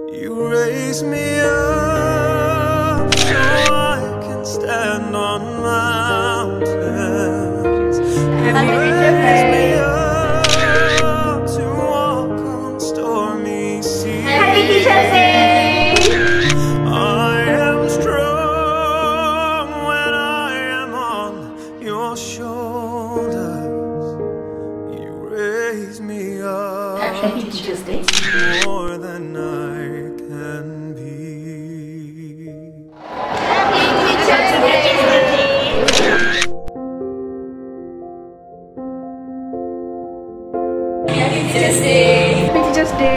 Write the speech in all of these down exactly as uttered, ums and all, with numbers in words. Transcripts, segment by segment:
You raise me up so I can stand on mountains. You raise me up to walk on stormy seas. Happy Teacher's Day! I am strong when I am on your shoulders. You raise me up. Happy Teacher's Day. More than I can be. Happy Teacher's Day. Happy Teacher's Day. Happy Teacher's Day.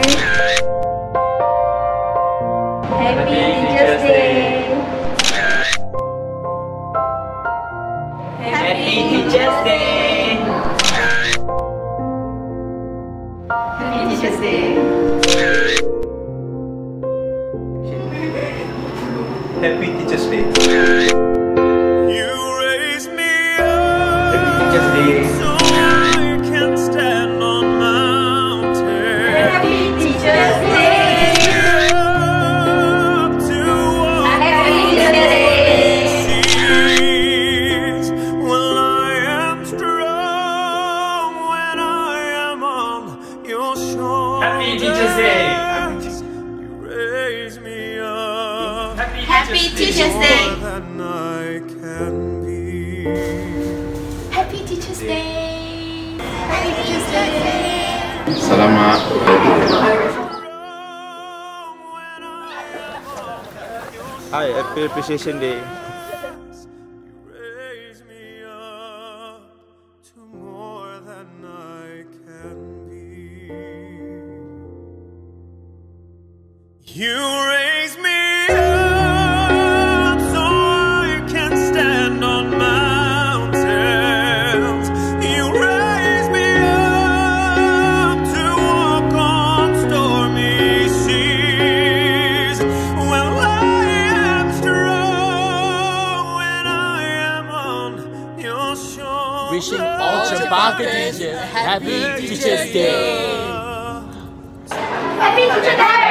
Happy Teacher's Day. Happy Teacher's Day. Happy Teacher's Day. Happy Teacher's Day. You raise me up Happy Teacher's Day. so I can stand on mountains. Happy Teacher's Day. Up to walk Happy Teacher's Day. seas. Well, I am strong when I am on your shoulders. Happy Teacher's Day. You raise me up Happy Teacher's Day. more than I can be. Happy Teacher's Day. Happy Teacher's Day. Selamat Hi, Happy Appreciation Day. You raise me up to more than I can be. You raise me up so I can stand on mountains. You raise me up to walk on stormy seas. Well, I am strong when I am on your shoulders. Wishing all Cempaka teachers Happy Teacher's Day. Happy Teacher's Day.